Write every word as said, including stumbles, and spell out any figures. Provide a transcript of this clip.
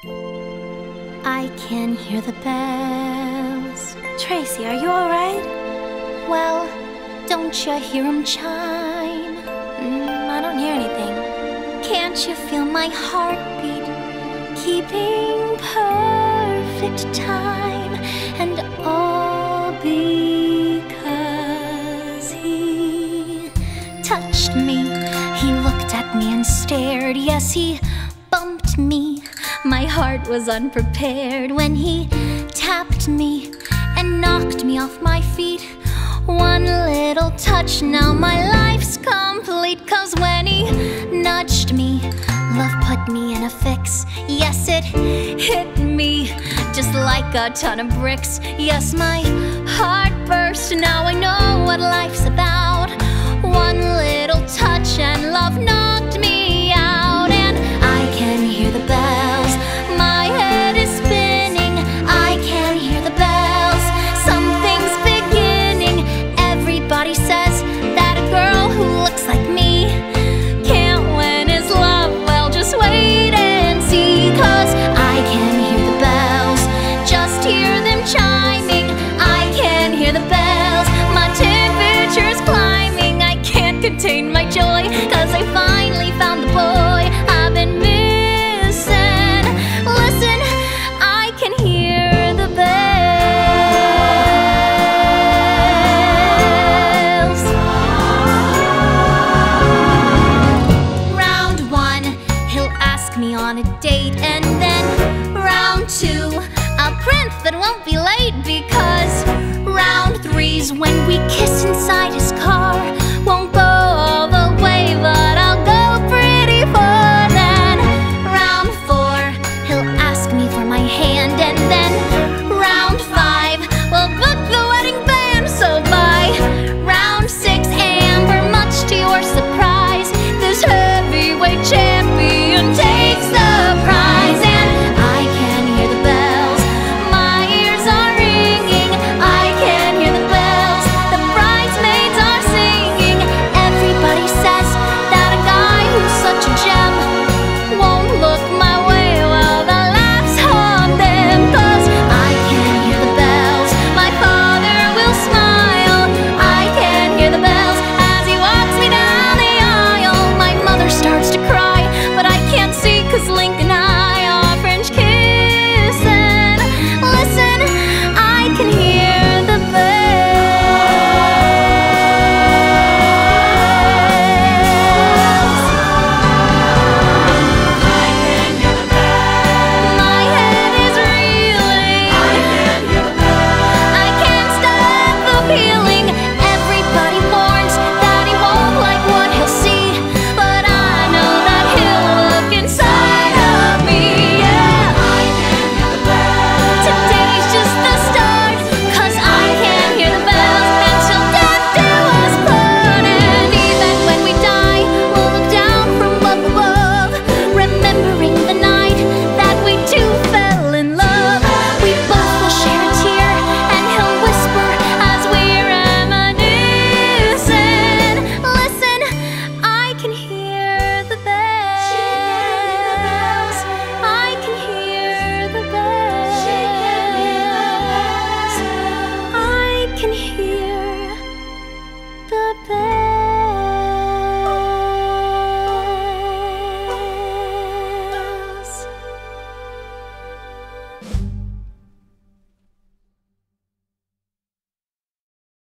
I can hear the bells. Tracy, are you alright? Well, don't you hear 'em chime? Mm, I don't hear anything. Can't you feel my heartbeat keeping perfect time? And all because he touched me. He looked at me and stared. Yes, he bumped me. My heart was unprepared when he tapped me and knocked me off my feet. One little touch, now my life's complete. 'Cause when he nudged me, love put me in a fix. Yes, it hit me just like a ton of bricks. Yes, my heart burst, now I know what life's about. One little touch and love knocked me out. And I can hear the bells, my head is spinning. I can hear the bells, something's beginning. Everybody says that a girl who looks like me can't win his love. Well, just wait and see. 'Cause I can hear the bells, just hear them chiming. I can hear the bells, my temperature's climbing. I can't contain my joy, 'cause I finally found the boy I've been missing. Listen, I can hear the bells. Round one, he'll ask me on a date. And then round two, a prince that won't be late. Because round three's when we kiss inside his car.